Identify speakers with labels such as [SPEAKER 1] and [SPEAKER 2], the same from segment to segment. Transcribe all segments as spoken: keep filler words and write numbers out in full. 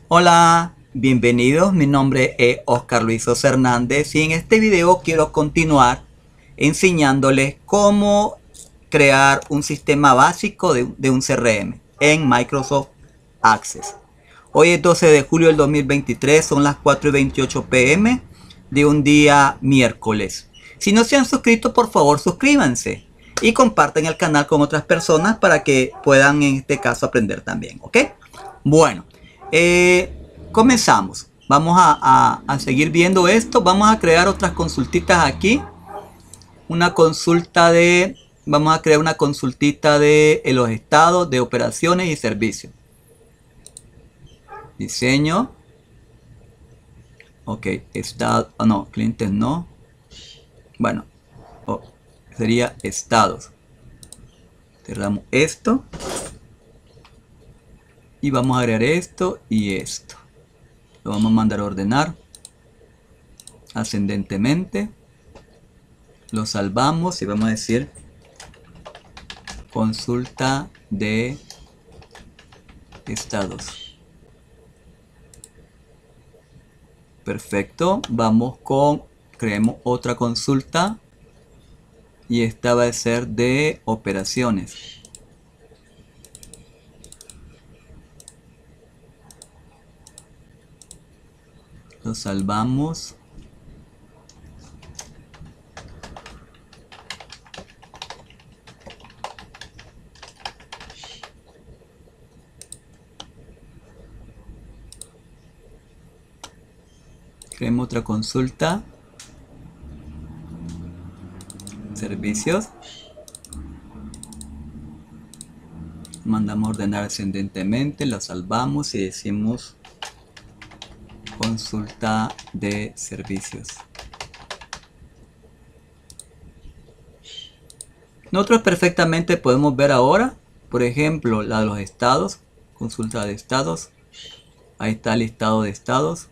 [SPEAKER 1] Hola, bienvenidos, mi nombre es Oscar Luis Sosa Hernández y en este video quiero continuar enseñándoles cómo crear un sistema básico de, de un C R M en Microsoft Access. Hoy es doce de julio del dos mil veintitrés, son las cuatro y veintiocho pm de un día miércoles. Si no se han suscrito, por favor suscríbanse y compartan el canal con otras personas para que puedan en este caso aprender también, ¿ok? Bueno, eh, comenzamos. Vamos a, a, a seguir viendo esto. Vamos a crear otras consultitas aquí. Una consulta de... Vamos a crear una consultita de los estados de operaciones y servicios. Diseño. Ok, estado... Oh, no, clientes no. Bueno, oh, sería estados. Cerramos esto. Y vamos a agregar esto y esto. Lo vamos a mandar a ordenar ascendentemente. Lo salvamos y vamos a decir consulta de estados. Perfecto. Vamos con, creemos otra consulta y esta va a ser de operaciones. Lo salvamos. Creemos otra consulta. Servicios. Mandamos a ordenar ascendentemente. Lo salvamos y decimos consulta de servicios. Nosotros perfectamente podemos ver ahora, por ejemplo, la de los estados. Consulta de estados. Ahí está el listado de estados.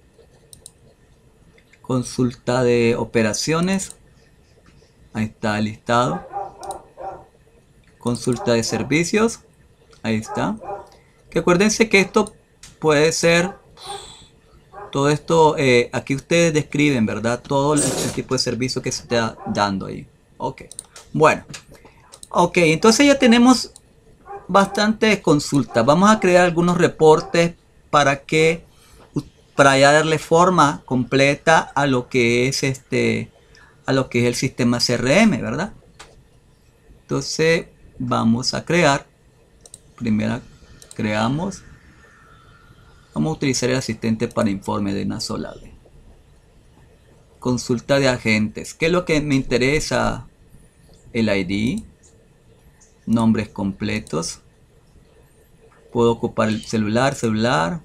[SPEAKER 1] Consulta de operaciones. Ahí está el listado. Consulta de servicios. Ahí está. Que acuérdense que esto puede ser... Todo esto, eh, aquí ustedes describen, ¿verdad? Todo el, el tipo de servicio que se está dando ahí. Ok. Bueno. Ok, entonces ya tenemos bastantes consultas. Vamos a crear algunos reportes para que... Para ya darle forma completa a lo que es este... A lo que es el sistema C R M, ¿verdad? Entonces vamos a crear. Primero creamos. Vamos a utilizar el asistente para informe de una sola vez. Consulta de agentes. ¿Qué es lo que me interesa? El I D. Nombres completos. Puedo ocupar el celular, celular.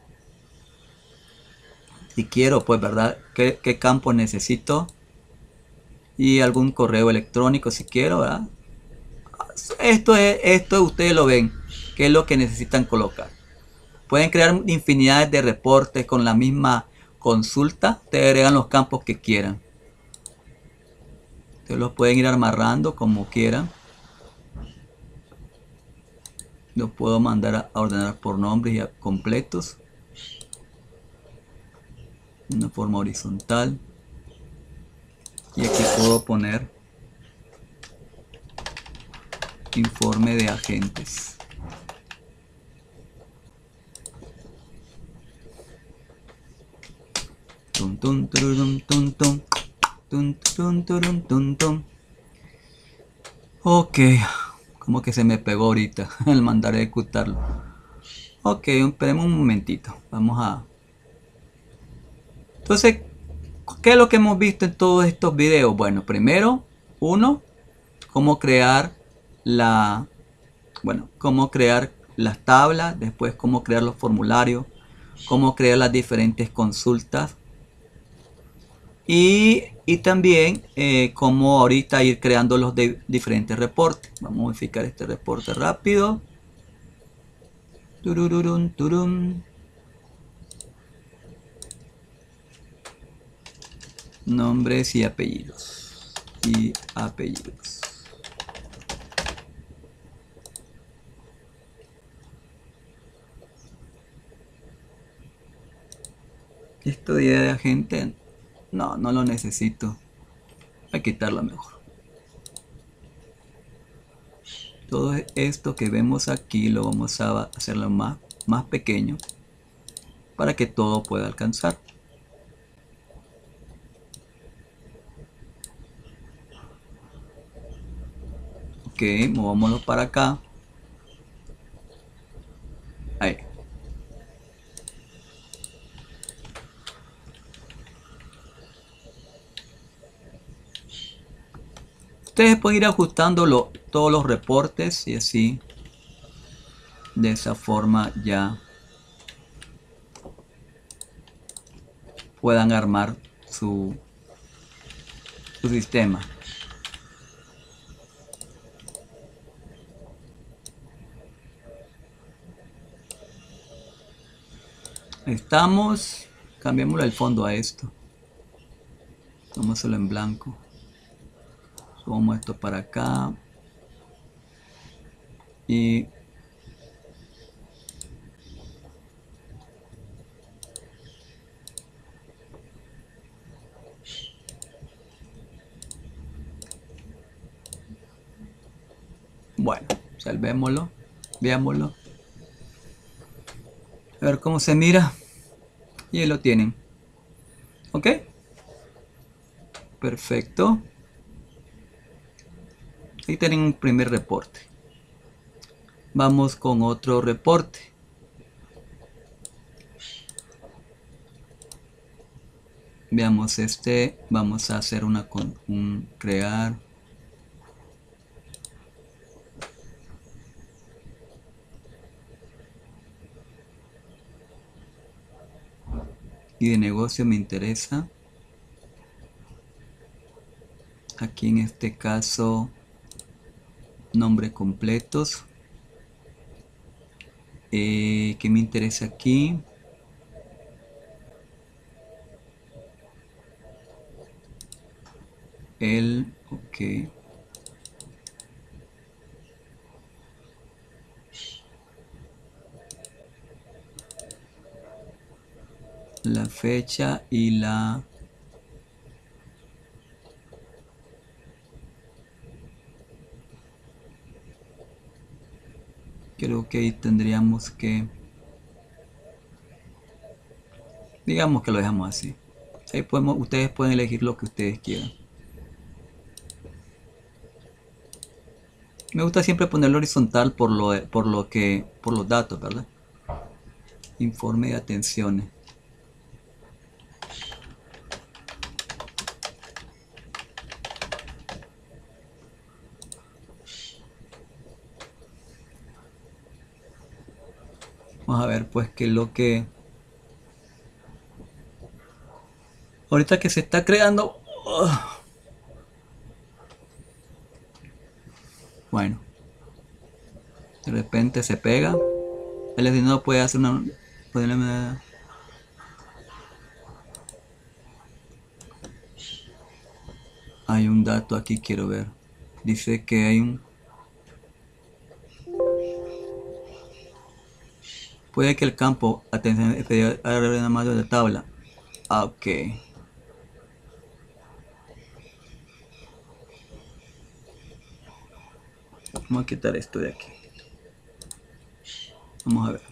[SPEAKER 1] Si quiero, pues, ¿verdad? ¿Qué, qué campo necesito? Y algún correo electrónico si quiero, ¿verdad? Esto es, esto ustedes lo ven. ¿Qué es lo que necesitan colocar? Pueden crear infinidades de reportes con la misma consulta. Ustedes agregan los campos que quieran. Ustedes los pueden ir amarrando como quieran. Los puedo mandar a ordenar por nombres y completos. De una forma horizontal. Y aquí puedo poner informe de agentes. Tum, tum, turum, tum, tum. Tum, tum, turum, tum, tum. Ok, como que se me pegó ahorita el mandar a ejecutarlo. Ok, esperemos un momentito. Vamos a... Entonces, ¿qué es lo que hemos visto en todos estos videos? Bueno, primero, uno, cómo crear la... Bueno, cómo crear las tablas. Después, cómo crear los formularios. Cómo crear las diferentes consultas. Y, y también eh, cómo ahorita ir creando los de diferentes reportes. Vamos a modificar este reporte rápido. Turururun, turum. Nombres y apellidos. Y apellidos. Esto de idea de agente, no, no lo necesito. Voy a quitarlo mejor. Todo esto que vemos aquí lo vamos a hacerlo más, más pequeño para que todo pueda alcanzar. Ok, movámoslo para acá. Ahí. Ustedes pueden ir ajustando todos los reportes y así de esa forma ya puedan armar su, su sistema. Estamos, cambiémosle el fondo a esto. Vamos a hacerlo en blanco. Subamos esto para acá. Y bueno, salvémoslo, veámoslo. A ver cómo se mira. Y ahí lo tienen. ¿Ok? Perfecto. Ahí tienen un primer reporte. Vamos con otro reporte. Veamos este. Vamos a hacer una con un crear. Y de negocio me interesa. Aquí en este caso, nombre completos. Eh, ¿Qué me interesa aquí? El, ok. La fecha y la creo que ahí tendríamos que, digamos que lo dejamos así. Ahí podemos, ustedes pueden elegir lo que ustedes quieran. Me gusta siempre ponerlo horizontal por lo, por lo que, por los datos, ¿verdad? Informe de atenciones. Vamos a ver pues qué es lo que ahorita que se está creando. Uh, bueno, de repente se pega. El ordenador puede hacer una puede, hay un dato aquí, quiero ver. Dice que hay un puede que el campo atención más de tabla. Ah, ok. Vamos a quitar esto de aquí. Vamos a ver.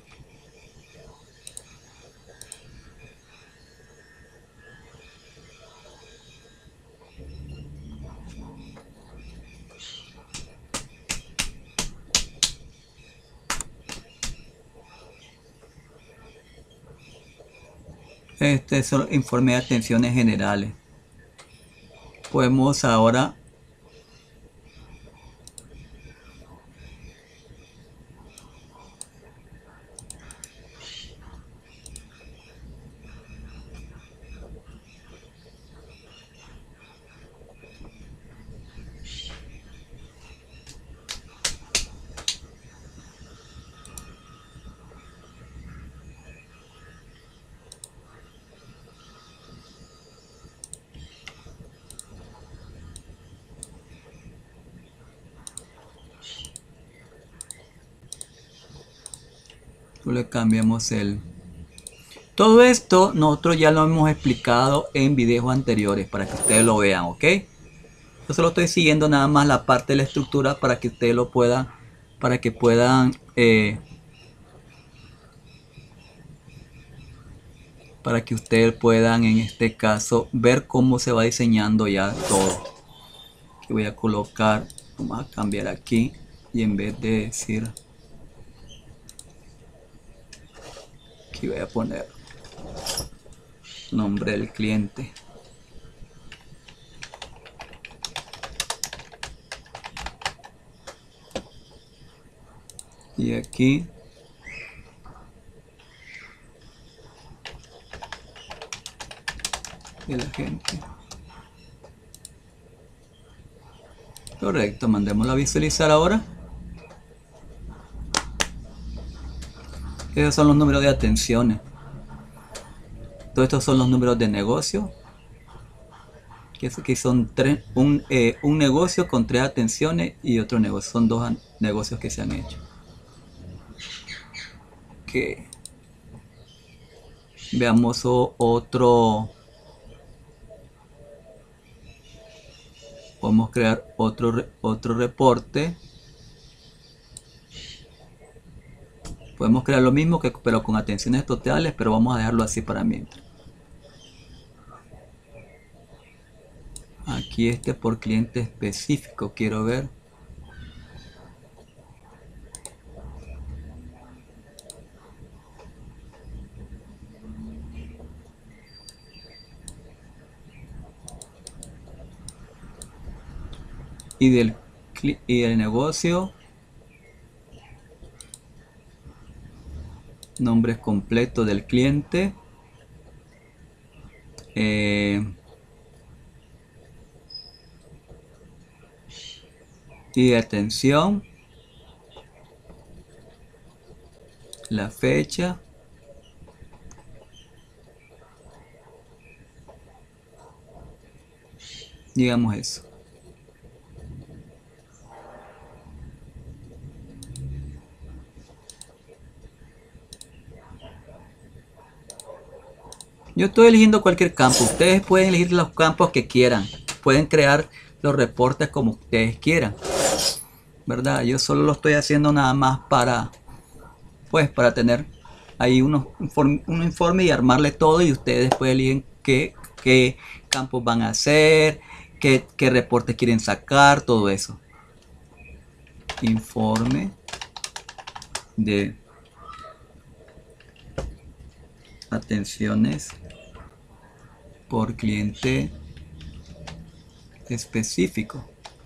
[SPEAKER 1] Este es el informe de atenciones generales. Podemos ahora le cambiamos el Todo esto nosotros ya lo hemos explicado en videos anteriores para que ustedes lo vean, ¿ok? Yo solo estoy siguiendo nada más la parte de la estructura para que ustedes lo puedan, para que puedan, eh, para que ustedes puedan en este caso ver cómo se va diseñando ya todo. Aquí voy a colocar, vamos a cambiar aquí y en vez de decir, aquí voy a poner nombre del cliente. Y aquí de la gente. Correcto, mandémoslo a visualizar ahora. Esos son los números de atenciones. Todos estos son los números de negocio. Que aquí son tres, un, eh, un negocio con tres atenciones y otro negocio. Son dos negocios que se han hecho. Que veamos otro. Podemos crear otro, otro reporte. Podemos crear lo mismo, que, pero con atenciones totales, pero vamos a dejarlo así para mientras. Aquí este por cliente específico, quiero ver. Y del, y del negocio. Nombre completo del cliente. Eh, y de atención. La fecha. Digamos eso. Yo estoy eligiendo cualquier campo. Ustedes pueden elegir los campos que quieran. Pueden crear los reportes como ustedes quieran. ¿Verdad? Yo solo lo estoy haciendo nada más para, pues, para tener ahí unos, un informe y armarle todo. Y ustedes después eligen qué, qué campos van a hacer, qué, qué reportes quieren sacar, todo eso. Informe de atenciones por cliente específico.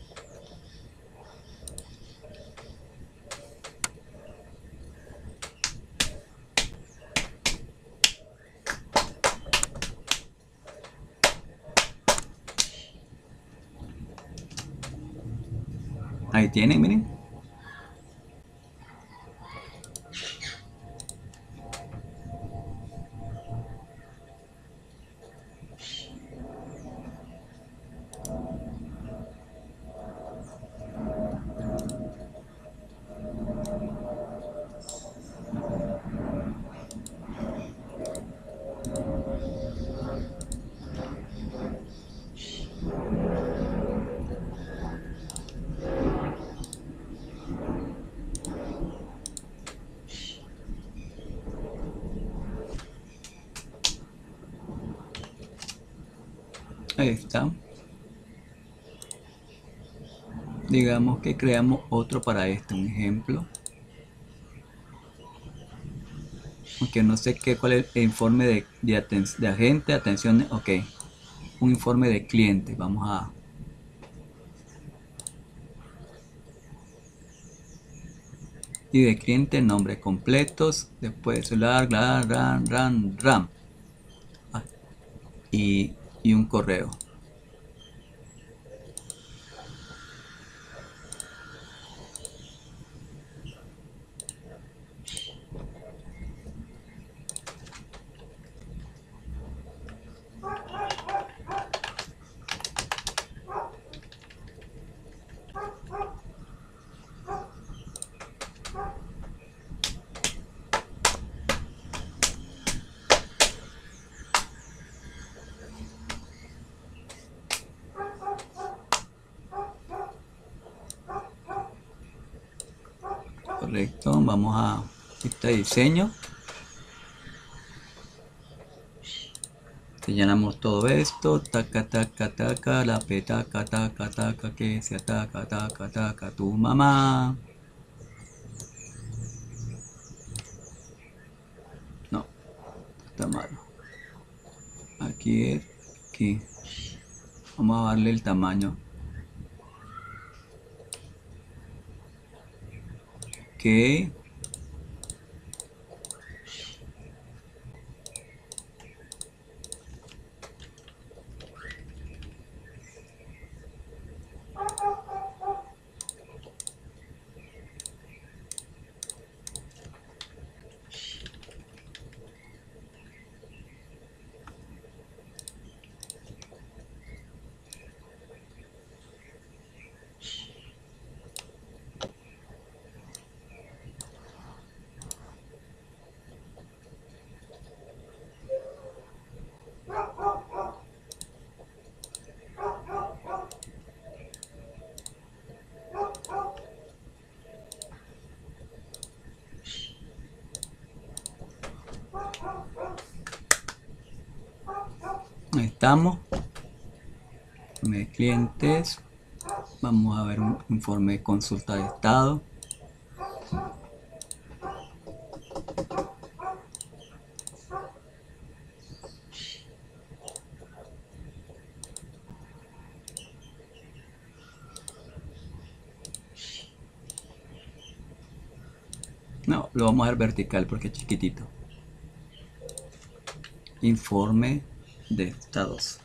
[SPEAKER 1] Ahí tienen, miren. Ahí está. Digamos que creamos otro para este, un ejemplo. Aunque no sé qué, cuál es el informe de, de, de agente, atención, ok. Un informe de cliente, vamos a... Y de cliente, nombres completos, después celular, ram, ram, ram, ram. Ah, y, y un correo. Correcto, vamos a este diseño. Señalamos todo esto, taca, taca, taca, la petaca, taca, taca, que se ataca, taca, taca, tu mamá. No, está malo. Aquí es, aquí. Vamos a darle el tamaño. Ok. Ahí estamos. Informe de clientes. Vamos a ver un informe de consulta de estado. No, lo vamos a ver vertical porque es chiquitito. Informe de estados.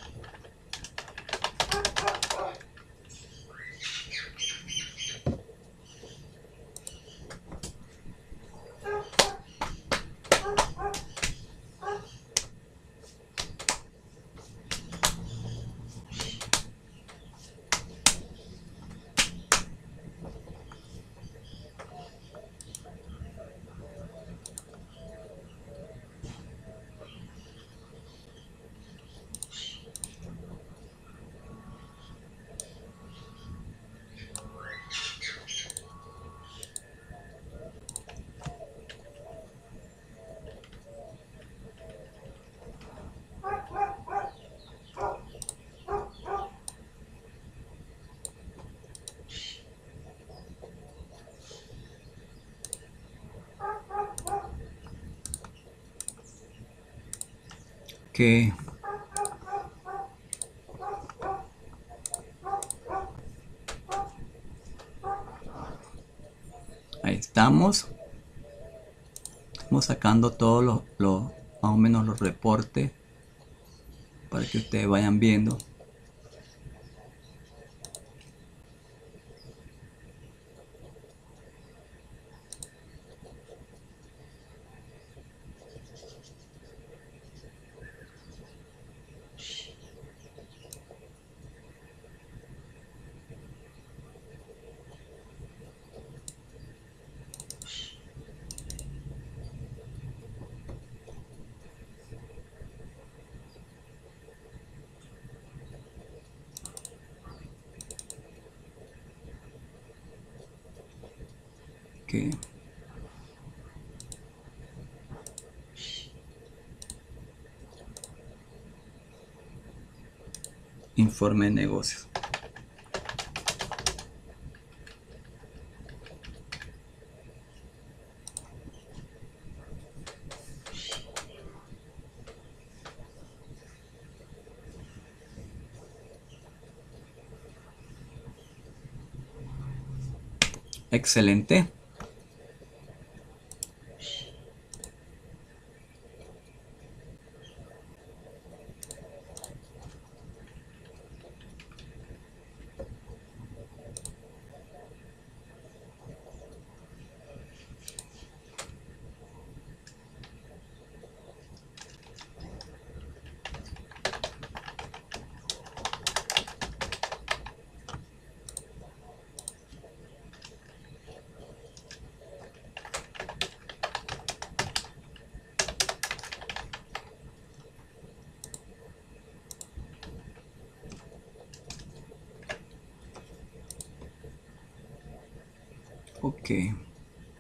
[SPEAKER 1] Que ahí estamos. Estamos sacando todos los, los más o menos los reportes para que ustedes vayan viendo. Que informe de negocios. Excelente. Ok.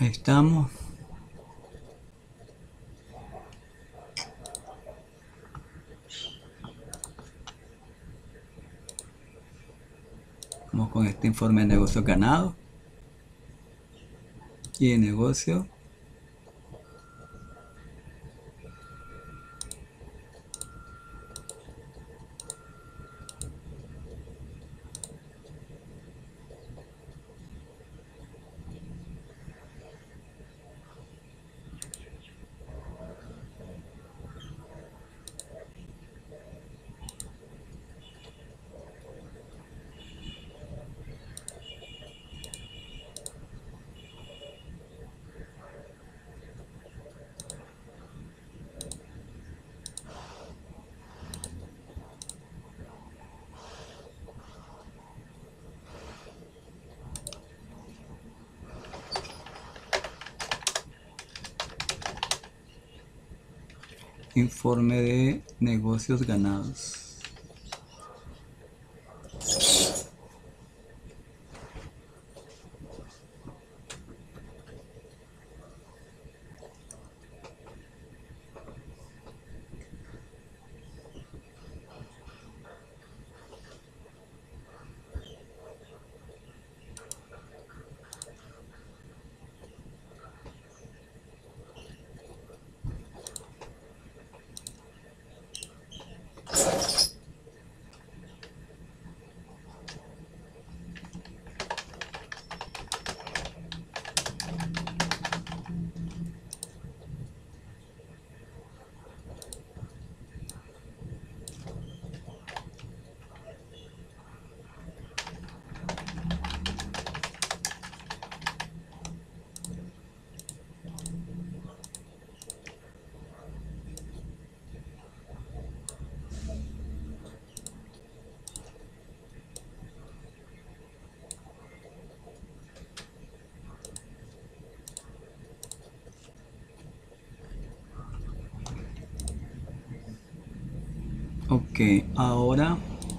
[SPEAKER 1] Ahí estamos. Vamos con este informe de negocios ganados y de negocio. Informe de negocios ganados. Ok, ahora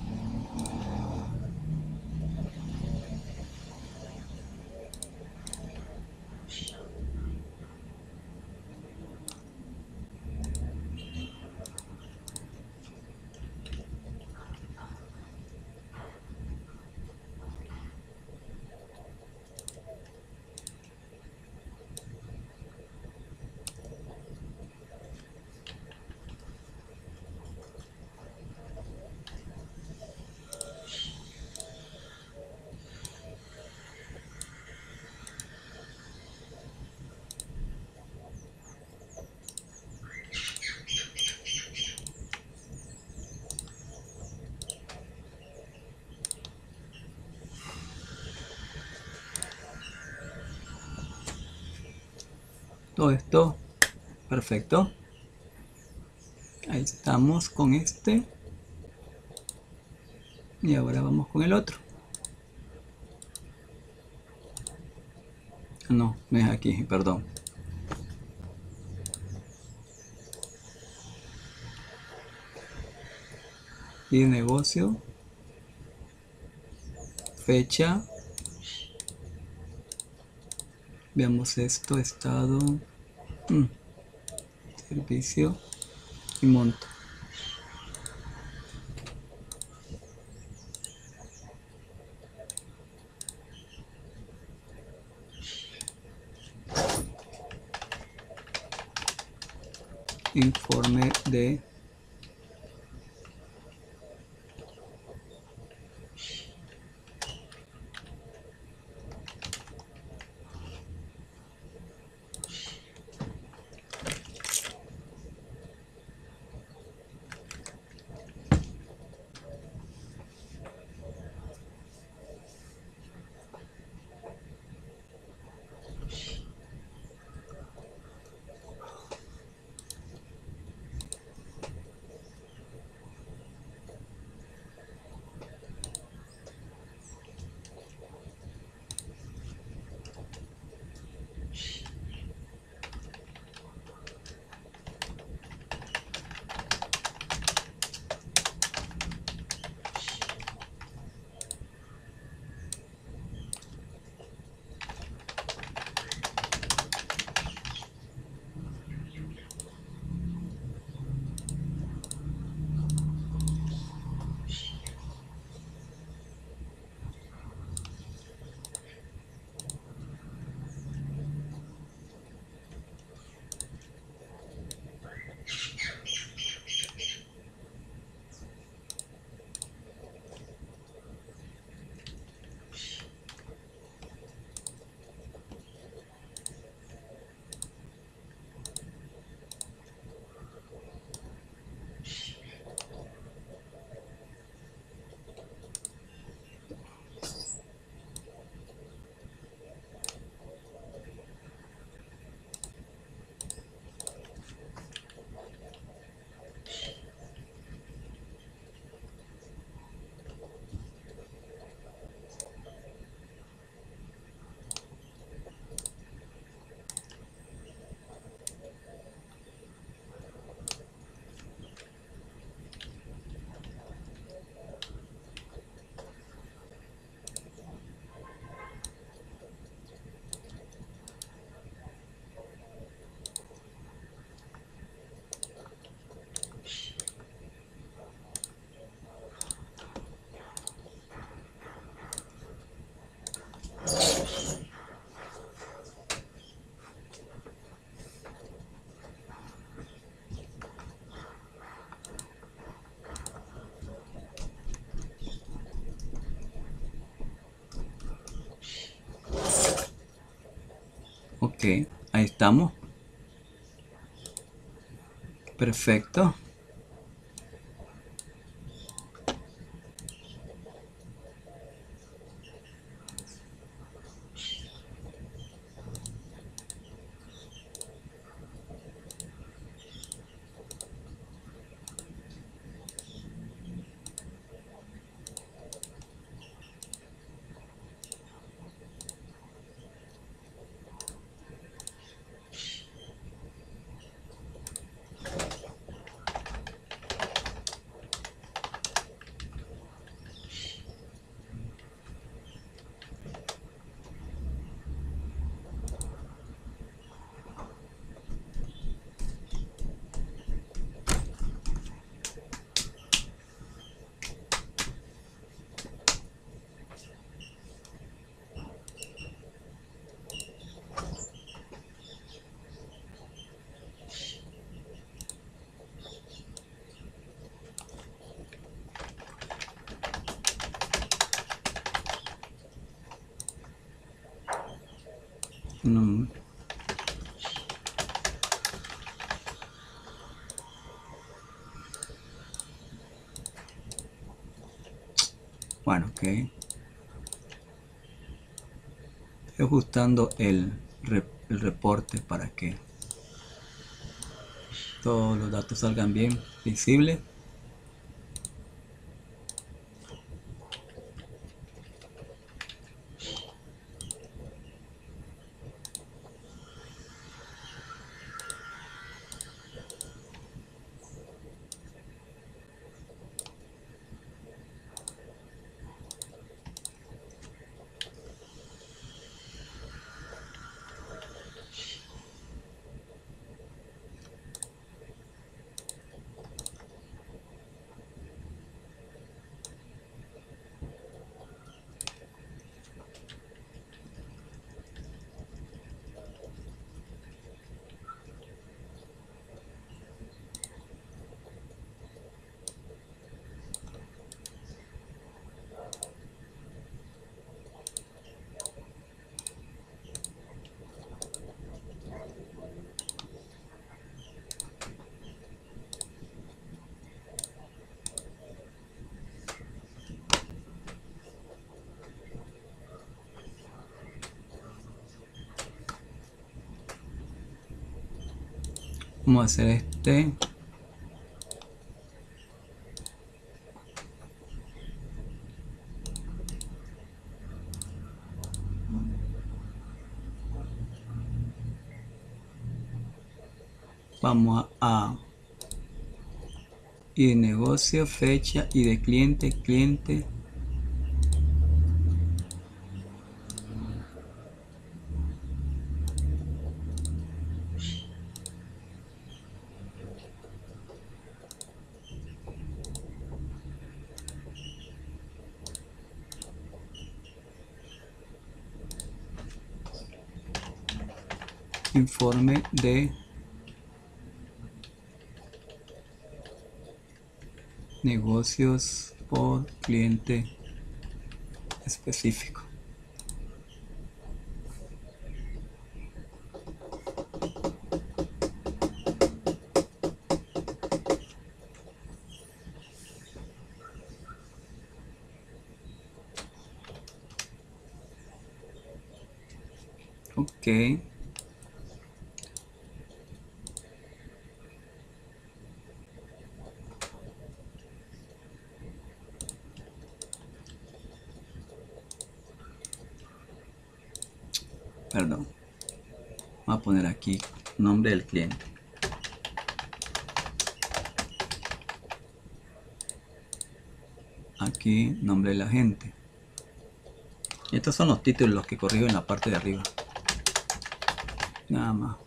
[SPEAKER 1] todo esto, perfecto. Ahí estamos con este. Y ahora vamos con el otro. No, no es aquí, perdón. Y negocio. Fecha. Veamos esto, estado. Hmm, servicio. Y monto. Informe de Ok, ahí estamos. Perfecto. No. Bueno, ok. Estoy ajustando el, rep- el reporte para que todos los datos salgan bien visibles. Vamos a hacer este. Vamos a y de negocio, fecha y de cliente, cliente. Informe de negocios por cliente específico. Ok. Perdón. Voy a poner aquí nombre del cliente. Aquí nombre de la gente. Y estos son los títulos los que corrijo en la parte de arriba. Nada más.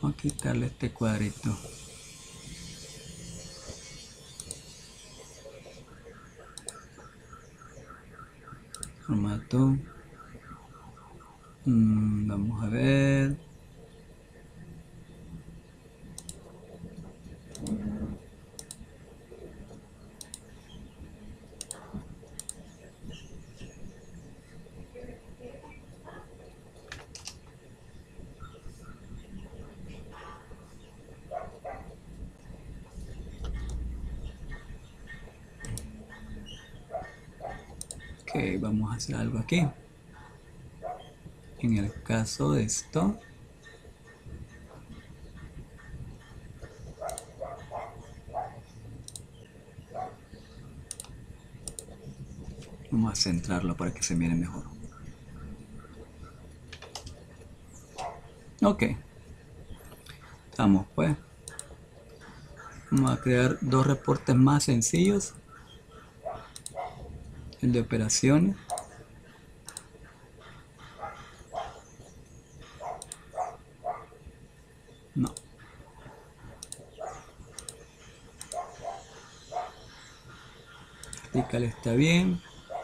[SPEAKER 1] Vamos a quitarle este cuadrito. Formato. Mm, vamos a ver. Ok, vamos a hacer algo aquí. En el caso de esto, vamos a centrarlo para que se mire mejor. Ok, estamos pues. Vamos a crear dos reportes más sencillos. El de operaciones. No. Vertical está bien.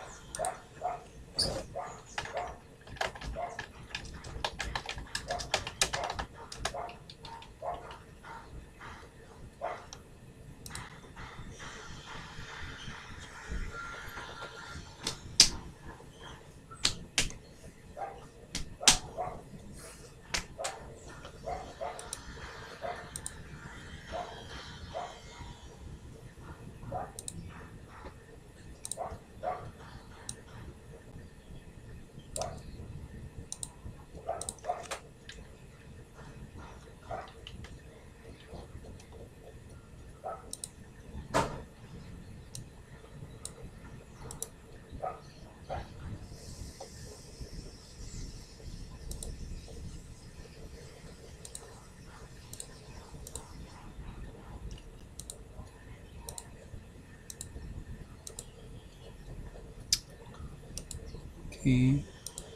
[SPEAKER 1] Aquí.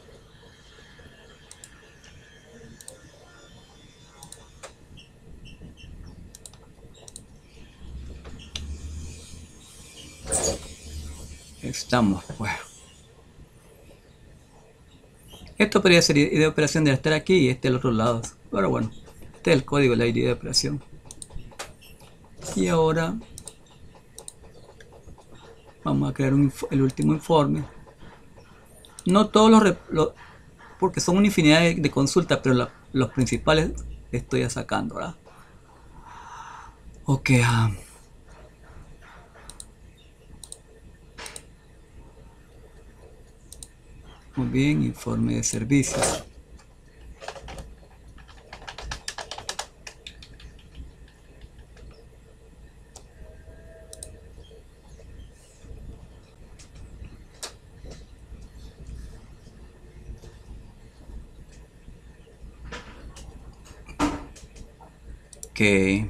[SPEAKER 1] Estamos pues. Esto podría ser I D de operación de estar aquí y este al otro lado. Pero bueno, este es el código de la I D de operación. Y ahora vamos a crear un, el último informe. No todos los, los porque son una infinidad de, de consultas, pero la, los principales estoy ya sacando, ¿verdad? Ok. Uh, muy bien, informe de servicios. Ok.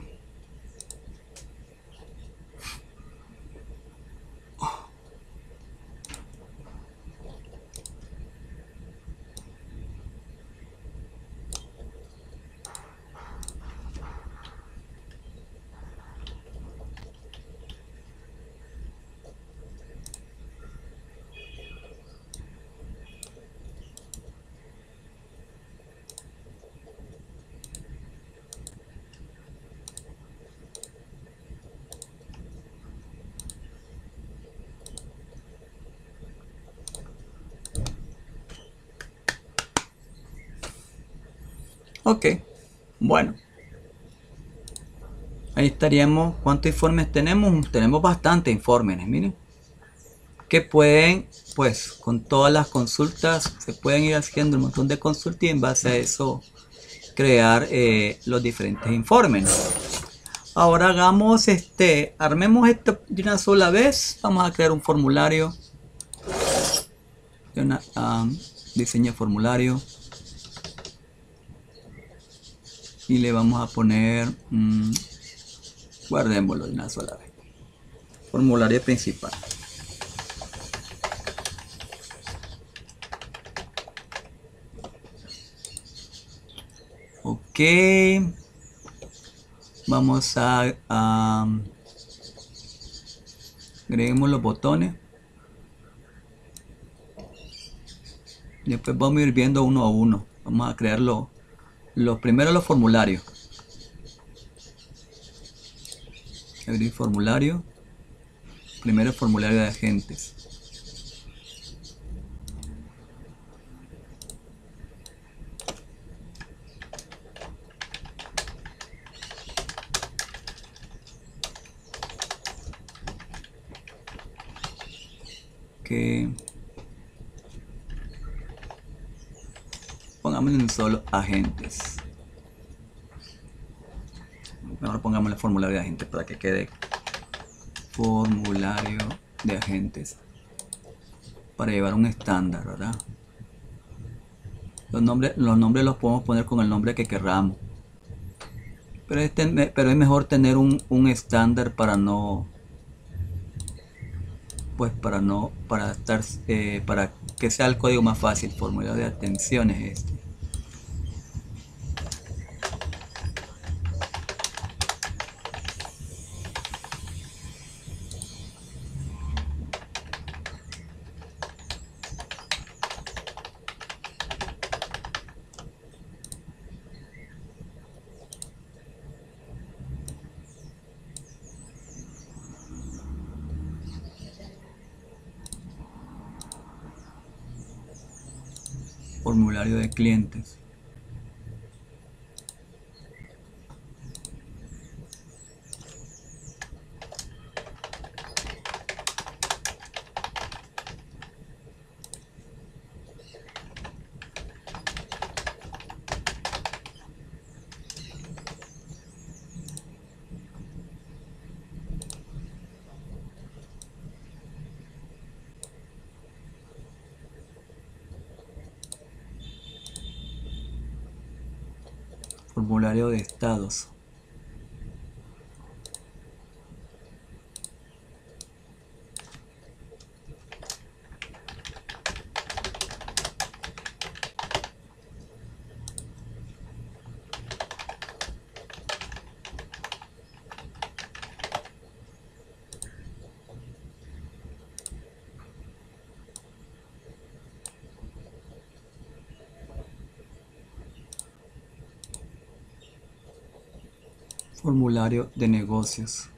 [SPEAKER 1] Ok, bueno, ahí estaríamos. ¿Cuántos informes tenemos? Tenemos bastantes informes, miren, que pueden, pues, con todas las consultas, se pueden ir haciendo un montón de consultas y en base a eso crear eh, los diferentes informes. Ahora hagamos este, armemos esto de una sola vez. Vamos a crear un formulario, de una, um, diseño formulario. Y le vamos a poner, mmm, guardémoslo de una sola vez. Formulario principal. Ok. Vamos a, a agreguemos los botones. Y después vamos a ir viendo uno a uno. Vamos a crear los, los primero los formularios. Abrir formulario. Primero formulario de agentes. Que pongamos en solo agentes. Ahora pongamos el formulario de agentes para que quede formulario de agentes para llevar un estándar, ¿verdad? Los nombres, los nombres los podemos poner con el nombre que querramos, pero, este, pero es mejor tener un, un estándar para no pues para no para estar eh, para que sea el código más fácil. Formulario de atención es este. Formulario de clientes. Formulario de estados. Formulario de negocios.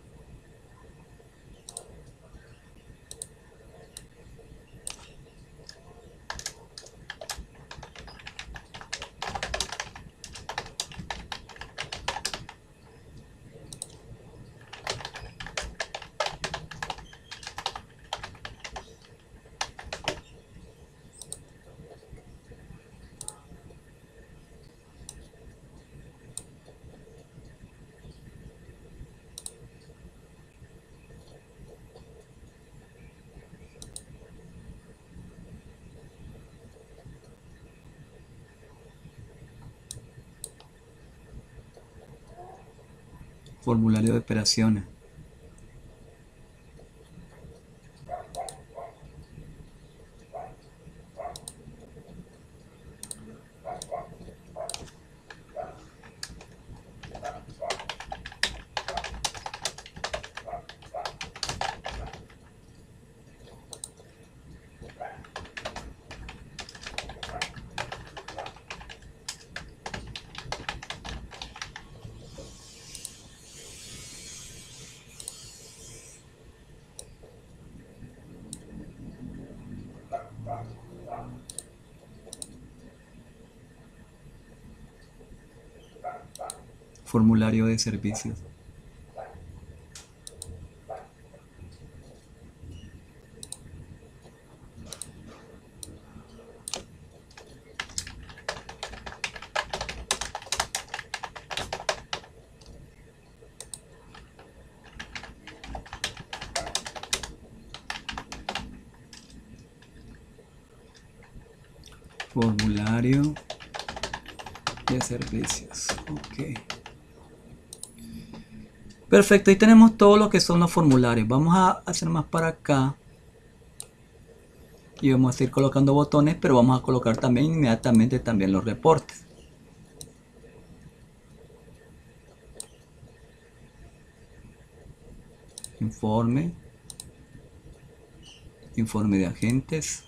[SPEAKER 1] Formulario de operaciones. Formulario de servicios. Formulario de servicios. Ok. Perfecto, ahí tenemos todo lo que son los formularios. Vamos a hacer más para acá. Y vamos a ir colocando botones, pero vamos a colocar también inmediatamente también los reportes. Informe. Informe de agentes.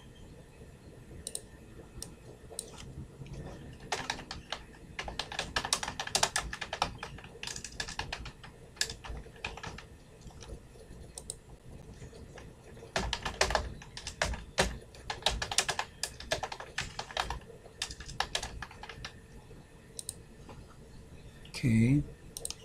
[SPEAKER 1] Okay.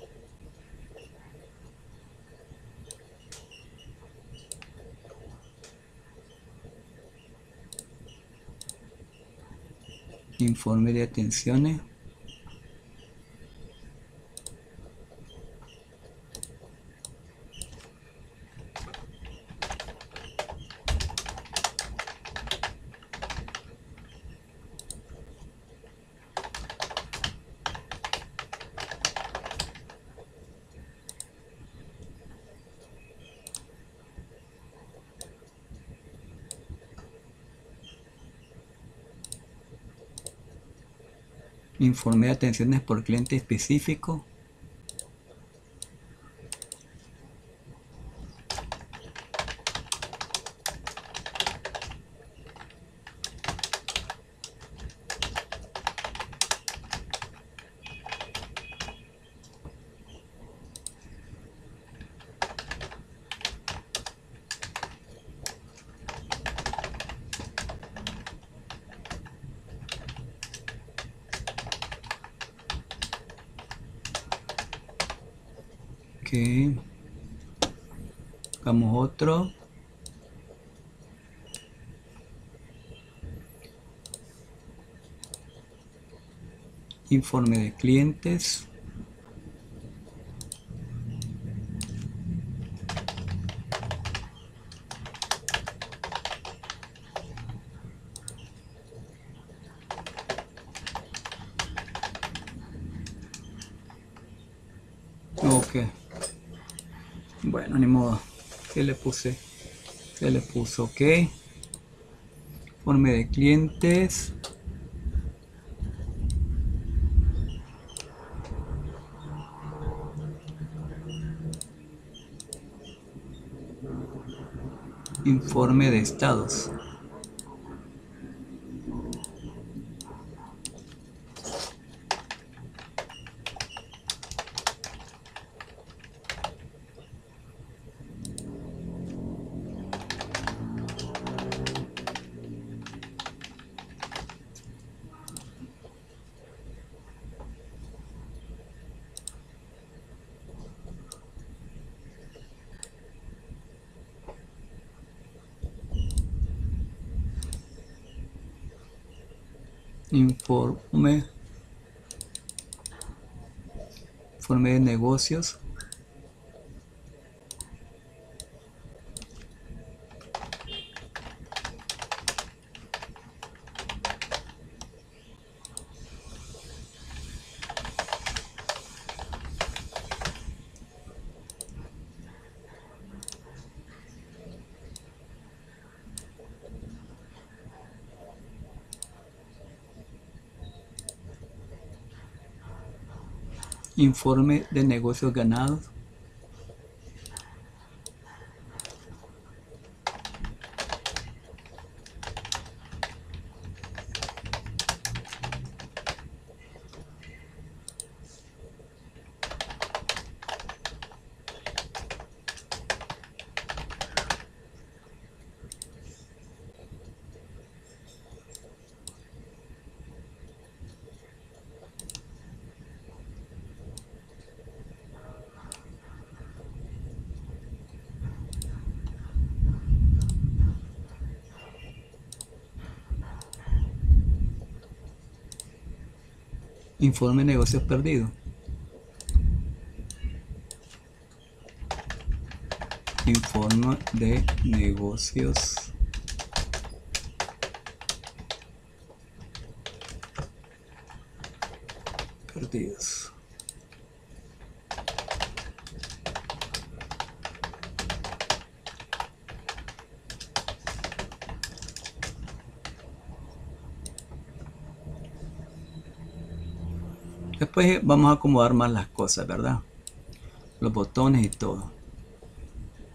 [SPEAKER 1] Informe de atenciones. Informe de atenciones por cliente específico. Ok, hagamos otro. Informe de clientes. Ok. Bueno, ni modo. ¿Qué le puse? Se le puso ok. Informe de clientes. Informe de estados. Informe. Informe de negocios. Informe de negocios ganados. Informe de negocios perdidos. Informe de negocios perdidos. Después vamos a acomodar más las cosas, ¿verdad? Los botones y todo.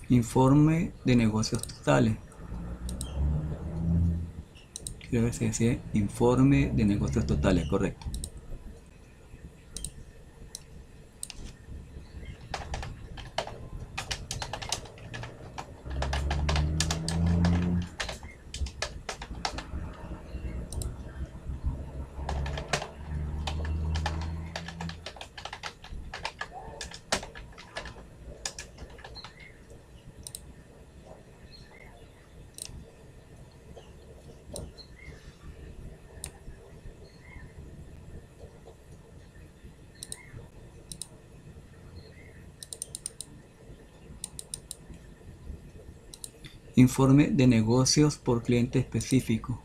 [SPEAKER 1] Informe de negocios totales. Quiero ver si dice informe de negocios totales, correcto. Informe de negocios por cliente específico.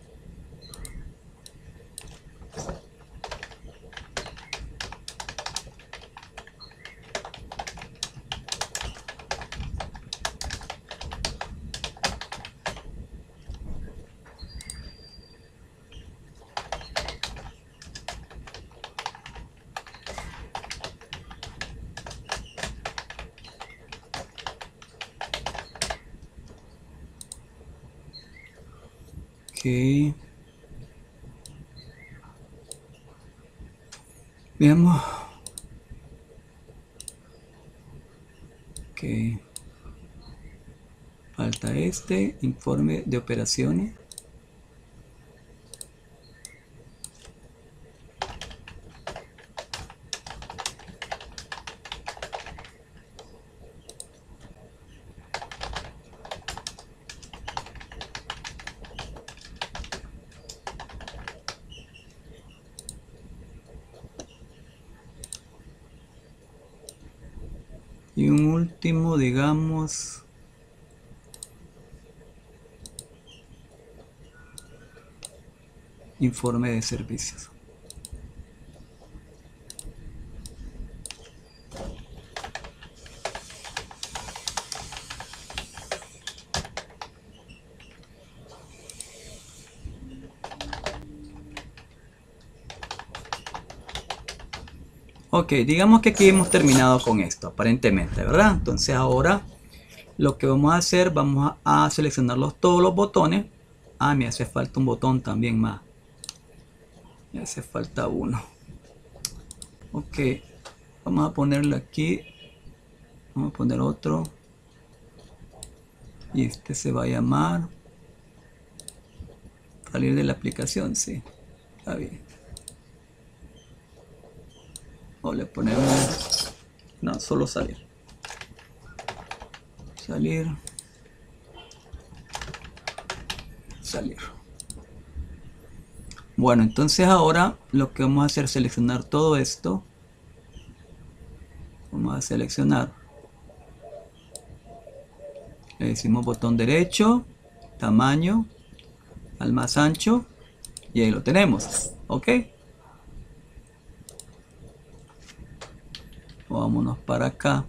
[SPEAKER 1] Ok. Veamos. Ok. Falta este informe de operaciones. Y un último, digamos, informe de servicios. Ok, digamos que aquí hemos terminado con esto, aparentemente, ¿verdad? Entonces ahora lo que vamos a hacer, vamos a, a seleccionar los, todos los botones. Ah, me hace falta un botón también más. Me hace falta uno. Ok, vamos a ponerlo aquí. Vamos a poner otro. Y este se va a llamar salir de la aplicación, sí. Está bien. O le ponemos, no, solo salir. Salir. Salir. Bueno, entonces ahora lo que vamos a hacer es seleccionar todo esto. Vamos a seleccionar. Le decimos botón derecho, tamaño, al más ancho. Y ahí lo tenemos. Ok. Vámonos para acá.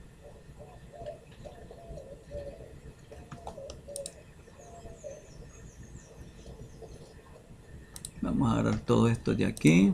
[SPEAKER 1] Vamos a agarrar todo esto de aquí.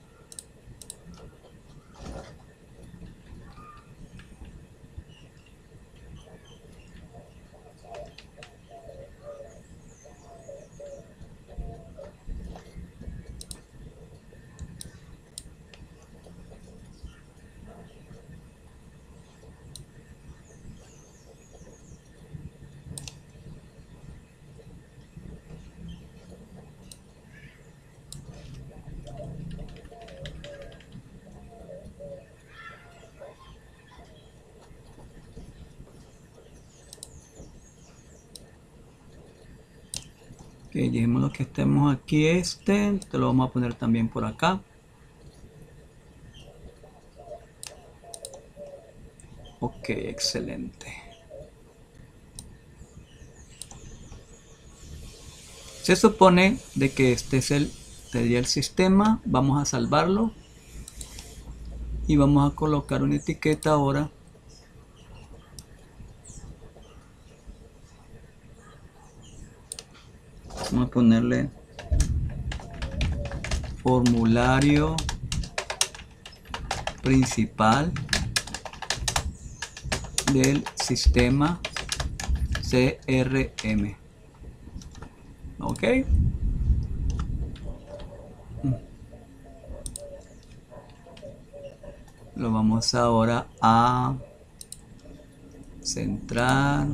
[SPEAKER 1] Ok, dijimos lo que estemos aquí, este, te lo vamos a poner también por acá. Ok, excelente. Se supone de que este es el, sería el sistema. Vamos a salvarlo. Y vamos a colocar una etiqueta ahora. Vamos a ponerle formulario principal del sistema C R M. Ok. Lo vamos ahora a centrar.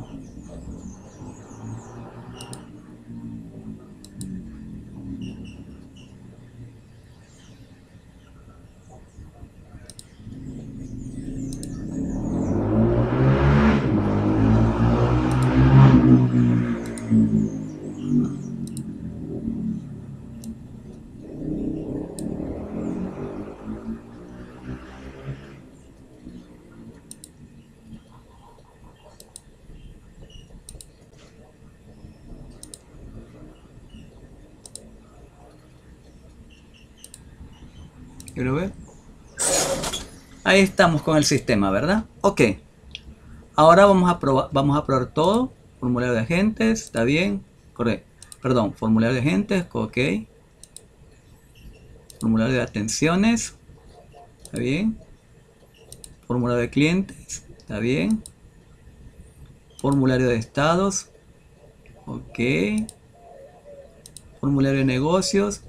[SPEAKER 1] ¿Quiero ver? Ahí estamos con el sistema, ¿verdad? Ok. Ahora vamos a probar, vamos a probar todo. Formulario de agentes, está bien. Correcto. Perdón, formulario de agentes, ok. Formulario de atenciones, está bien. Formulario de clientes, está bien. Formulario de estados, ok. Formulario de negocios,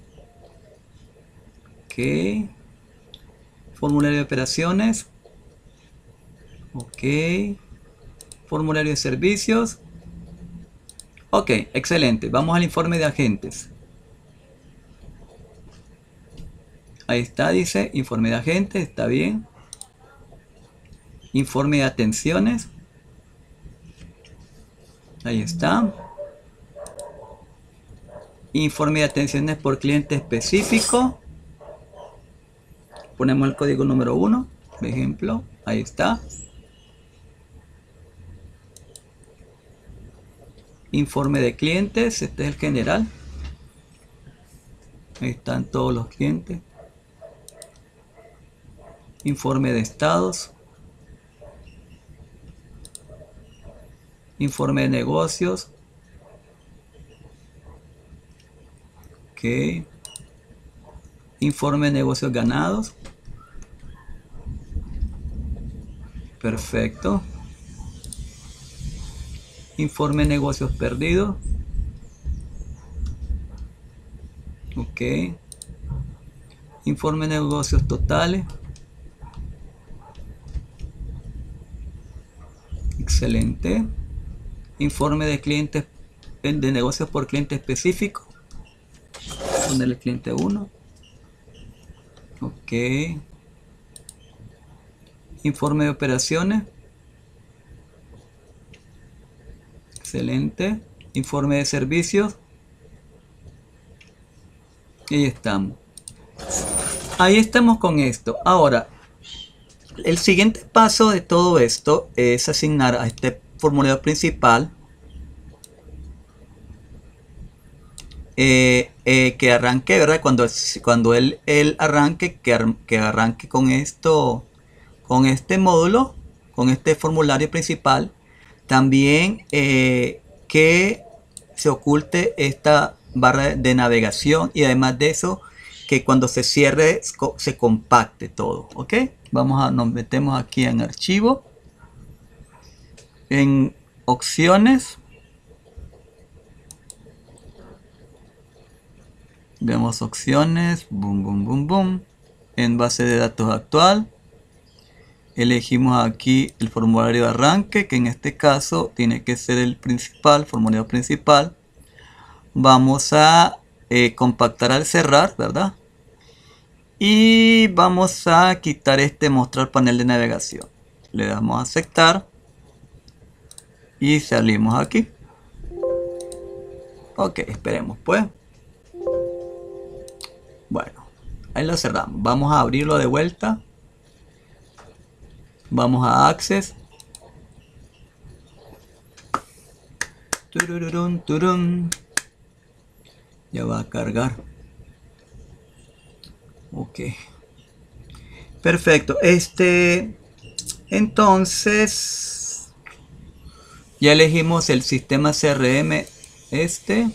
[SPEAKER 1] ok. Formulario de operaciones, ok. Formulario de servicios, ok, excelente. Vamos al informe de agentes. Ahí está, dice informe de agentes, está bien. Informe de atenciones, ahí está. Informe de atenciones por cliente específico. Ponemos el código número uno, por ejemplo, ahí está. Informe de clientes, este es el general. Ahí están todos los clientes. Informe de estados. Informe de negocios. Ok. Informe de negocios ganados. Perfecto. Informe de negocios perdidos. Ok. Informe de negocios totales. Excelente. Informe de clientes, de negocios por cliente específico. Poner el cliente uno. Ok. Informe de operaciones. Excelente. Informe de servicios. Y ahí estamos. Ahí estamos con esto. Ahora, el siguiente paso de todo esto es asignar a este formulario principal eh, eh, que arranque, ¿verdad? Cuando, cuando él, él arranque, que, ar que arranque con esto, con este módulo, con este formulario principal. También eh, que se oculte esta barra de navegación y además de eso que cuando se cierre se compacte todo. Ok, vamos a nos metemos aquí en archivo, en opciones, vemos opciones, boom boom boom boom, en base de datos actual. Elegimos aquí el formulario de arranque, que en este caso tiene que ser el principal, formulario principal. Vamos a eh, compactar al cerrar, ¿verdad? Y vamos a quitar este mostrar panel de navegación. Le damos a aceptar. Y salimos aquí. Ok, esperemos pues. Bueno, ahí lo cerramos. Vamos a abrirlo de vuelta. Vamos a Access. Turururun, turun. Ya va a cargar. Ok. Perfecto. Este. Entonces. Ya elegimos el sistema C R M. Este.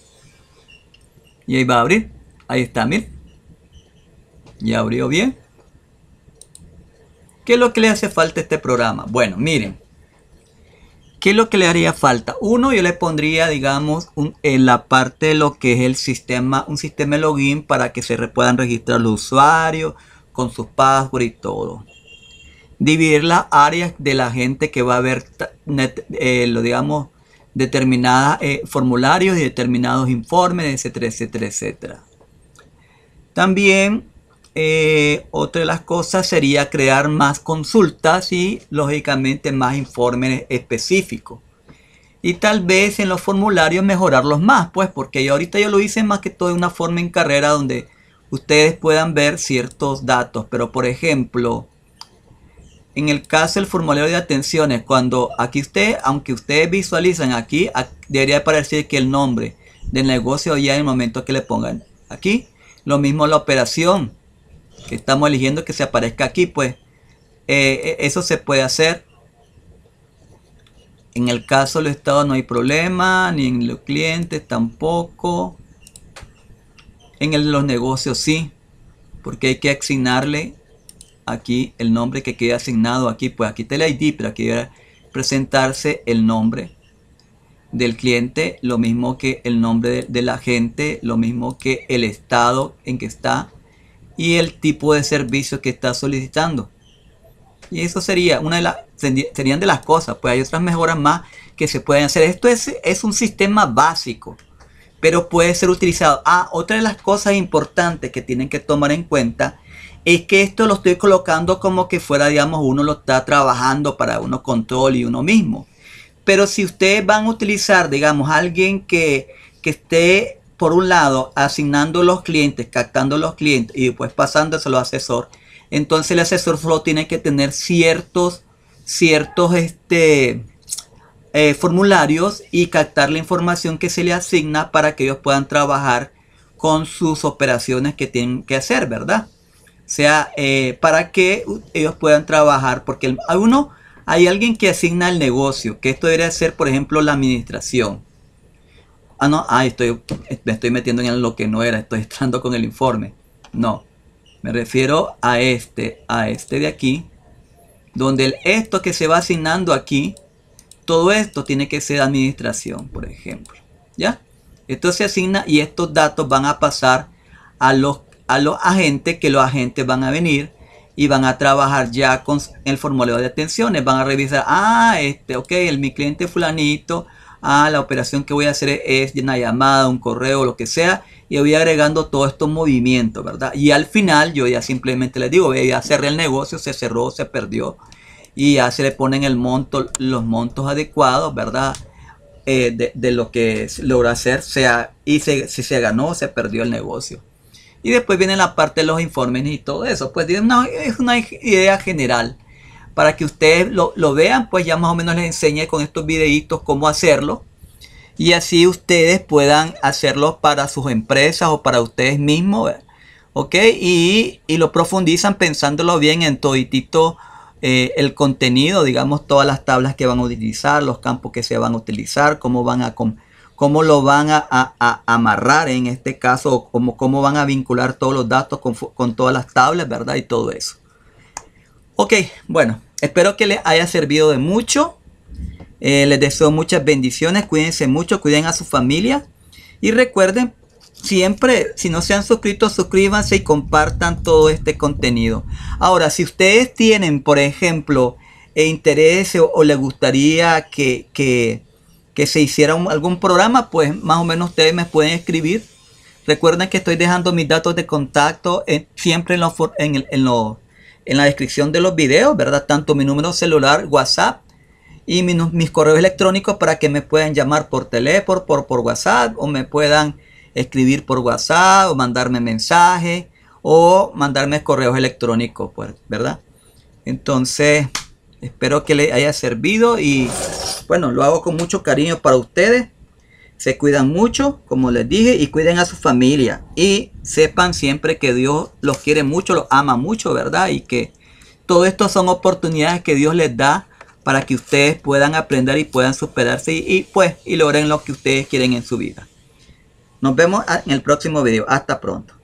[SPEAKER 1] Y ahí va a abrir. Ahí está, miren. Ya abrió bien. ¿Qué es lo que le hace falta a este programa? Bueno, miren. ¿Qué es lo que le haría falta? Uno, yo le pondría, digamos, un, en la parte de lo que es el sistema, un sistema de login para que se re, puedan registrar los usuarios con sus passwords y todo. Dividir las áreas de la gente que va a ver, eh, lo digamos, determinados eh, formularios y determinados informes, etcétera, etcétera, etcétera. También eh, otra de las cosas sería crear más consultas y lógicamente más informes específicos. Y tal vez en los formularios mejorarlos más, pues porque yo ahorita yo lo hice más que todo de una forma en carrera donde ustedes puedan ver ciertos datos. Pero por ejemplo, en el caso del formulario de atenciones, cuando aquí usted, aunque ustedes visualizan aquí, debería aparecer que el nombre del negocio ya en el momento que le pongan aquí. Lo mismo la operación que estamos eligiendo que se aparezca aquí, pues eh, eso se puede hacer. En el caso del estado no hay problema, ni en los clientes tampoco. En el, los negocios sí, porque hay que asignarle aquí el nombre que quede asignado aquí, pues aquí está el I D, pero aquí debe presentarse el nombre del cliente, lo mismo que el nombre de, de la gente, lo mismo que el estado en que está y el tipo de servicio que está solicitando. Y eso sería una de las serían de las cosas, pues hay otras mejoras más que se pueden hacer. Esto es, es un sistema básico, pero puede ser utilizado. Ah, otra de las cosas importantes que tienen que tomar en cuenta es que esto lo estoy colocando como que fuera, digamos, uno lo está trabajando para uno control y uno mismo. Pero si ustedes van a utilizar, digamos, alguien que, que esté, por un lado, asignando los clientes, captando los clientes y después pasándoselo al asesor, entonces el asesor solo tiene que tener ciertos, ciertos este, eh, formularios y captar la información que se le asigna para que ellos puedan trabajar con sus operaciones que tienen que hacer, ¿verdad? O sea, eh, para que ellos puedan trabajar, porque el, hay uno... Hay alguien que asigna el negocio, que esto debería ser, por ejemplo, la administración. Ah, no, ah, estoy, me estoy metiendo en lo que no era, estoy entrando con el informe. No, me refiero a este, a este de aquí, donde el, esto que se va asignando aquí, todo esto tiene que ser administración, por ejemplo. ¿Ya? Esto se asigna y estos datos van a pasar a los, a los agentes, que los agentes van a venir y van a trabajar ya con el formulario de atenciones. Van a revisar, ah, este, ok, el mi cliente fulanito, ah, la operación que voy a hacer es una llamada, un correo, lo que sea, y voy agregando todos estos movimientos, ¿verdad? Y al final yo ya simplemente les digo, ya cerré el negocio, se cerró, se perdió, y ya se le ponen el monto, los montos adecuados, ¿verdad? Eh, de, de lo que logró hacer, sea, y se, si se ganó, se perdió el negocio. Y después viene la parte de los informes y todo eso. Pues es una, es una idea general. Para que ustedes lo, lo vean, pues ya más o menos les enseñé con estos videitos cómo hacerlo. Y así ustedes puedan hacerlo para sus empresas o para ustedes mismos. ¿Ok? Y, y lo profundizan pensándolo bien en toditito eh, el contenido. Digamos, todas las tablas que van a utilizar, los campos que se van a utilizar, cómo van a... cómo lo van a, a, a amarrar en este caso, cómo, cómo van a vincular todos los datos con, con todas las tablas, ¿verdad? Y todo eso. Ok, bueno, espero que les haya servido de mucho. Eh, les deseo muchas bendiciones, cuídense mucho, cuiden a su familia. Y recuerden, siempre, si no se han suscrito, suscríbanse y compartan todo este contenido. Ahora, si ustedes tienen, por ejemplo, interés o, o les gustaría que... que que se hiciera un, algún programa, pues más o menos ustedes me pueden escribir. Recuerden que estoy dejando mis datos de contacto en, siempre en, lo, en, el, en, lo, en la descripción de los videos, ¿verdad? Tanto mi número celular, WhatsApp y mi, mis correos electrónicos para que me puedan llamar por teléfono, por, por WhatsApp, o me puedan escribir por WhatsApp o mandarme mensajes o mandarme correos electrónicos, pues, ¿verdad? Entonces, espero que les haya servido y bueno, lo hago con mucho cariño para ustedes. Se cuidan mucho, como les dije, y cuiden a su familia. Y sepan siempre que Dios los quiere mucho, los ama mucho, ¿verdad? Y que todo esto son oportunidades que Dios les da para que ustedes puedan aprender y puedan superarse y, y pues y logren lo que ustedes quieren en su vida. Nos vemos en el próximo video. Hasta pronto.